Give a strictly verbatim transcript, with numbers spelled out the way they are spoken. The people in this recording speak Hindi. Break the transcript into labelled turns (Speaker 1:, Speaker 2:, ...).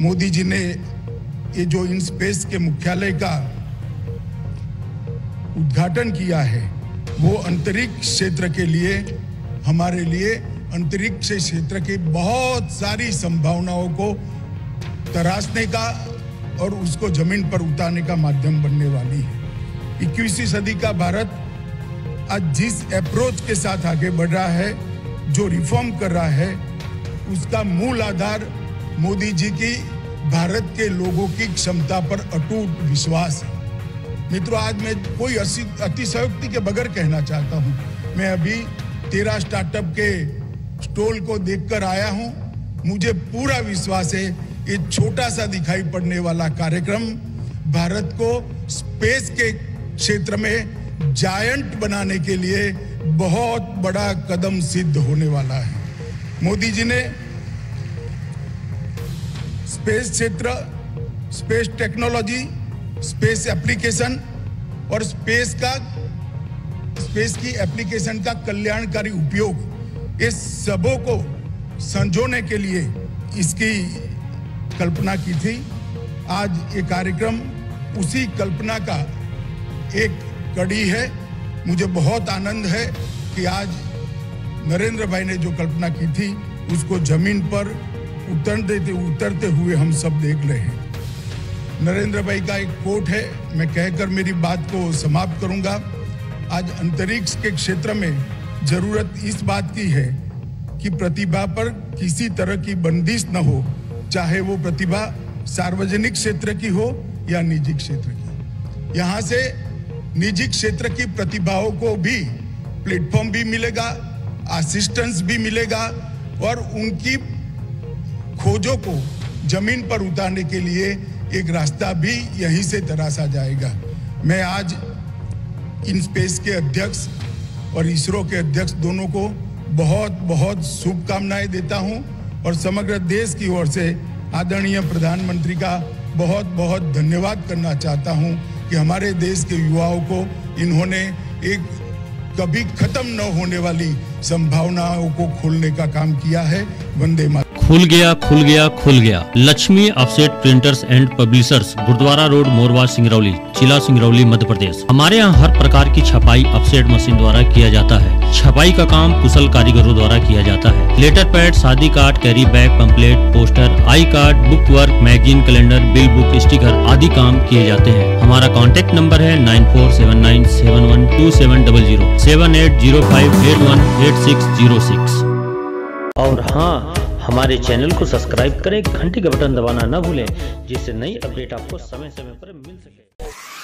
Speaker 1: मोदी जी ने ये जो इन स्पेस के मुख्यालय का उद्घाटन किया है वो अंतरिक्ष क्षेत्र के लिए, हमारे लिए अंतरिक्ष क्षेत्र की बहुत सारी संभावनाओं को तराशने का और उसको जमीन पर उतारने का माध्यम बनने वाली है। इक्कीसवीं सदी का भारत आज जिस अप्रोच के साथ आगे बढ़ रहा है, जो रिफॉर्म कर रहा है, उसका मूल आधार मोदी जी की भारत के लोगों की क्षमता पर अटूट विश्वास है। मित्रों, आज मैं कोई अतिशयोक्ति के बगैर कहना चाहता हूं, मैं अभी तेरह स्टार्टअप के स्टॉल को देखकर आया हूं। मुझे पूरा विश्वास है ये छोटा सा दिखाई पड़ने वाला कार्यक्रम भारत को स्पेस के क्षेत्र में जायंट बनाने के लिए बहुत बड़ा कदम सिद्ध होने वाला है। मोदी जी ने स्पेस क्षेत्र, स्पेस टेक्नोलॉजी, स्पेस एप्लीकेशन और स्पेस का स्पेस की एप्लीकेशन का कल्याणकारी उपयोग, ये सबों को संजोने के लिए इसकी कल्पना की थी। आज ये कार्यक्रम उसी कल्पना का एक कड़ी है। मुझे बहुत आनंद है कि आज नरेंद्र भाई ने जो कल्पना की थी उसको जमीन पर उतरते उतरते हुए हम सब देख रहे हैं। नरेंद्र भाई का एक कोट है, मैं कहकर मेरी बात को समाप्त करूंगा। आज अंतरिक्ष के क्षेत्र में जरूरत इस बात की है कि प्रतिभा पर किसी तरह की बंदिश न हो, चाहे वो प्रतिभा सार्वजनिक क्षेत्र की हो या निजी क्षेत्र की। यहाँ से निजी क्षेत्र की प्रतिभाओं को भी प्लेटफॉर्म भी मिलेगा, असिस्टेंस भी मिलेगा और उनकी खोजों को जमीन पर उतारने के लिए एक रास्ता भी यहीं से तराशा जाएगा। मैं आज इन स्पेस के अध्यक्ष और इसरो के अध्यक्ष दोनों को बहुत बहुत शुभकामनाएं देता हूं और समग्र देश की ओर से आदरणीय प्रधानमंत्री का बहुत बहुत धन्यवाद करना चाहता हूं कि हमारे देश के युवाओं को इन्होंने एक कभी खत्म न होने वाली संभावनाओं को खोलने का काम किया है। वंदे मातरम।
Speaker 2: खुल गया खुल गया खुल गया Lakshmi offset printers and publishers, Gurudwara road, Morwa, Singrauli, जिला सिंगरौली, मध्य प्रदेश। हमारे यहाँ हर प्रकार की छपाई ऑफसेट मशीन द्वारा किया जाता है। छपाई का काम कुशल कारीगरों द्वारा किया जाता है। लेटर पैड, शादी card, carry bag, pamphlet, poster, I card, book work, magazine, calendar, bill book, sticker आदि काम किए जाते हैं। हमारा कॉन्टैक्ट नंबर है nine four seven nine seven one two seven double zero seven eight zero five eight one eight six zero six. और हाँ, हमारे चैनल को सब्सक्राइब करें, घंटी का बटन दबाना न भूलें, जिससे नई अपडेट आपको समय समय पर मिल सके।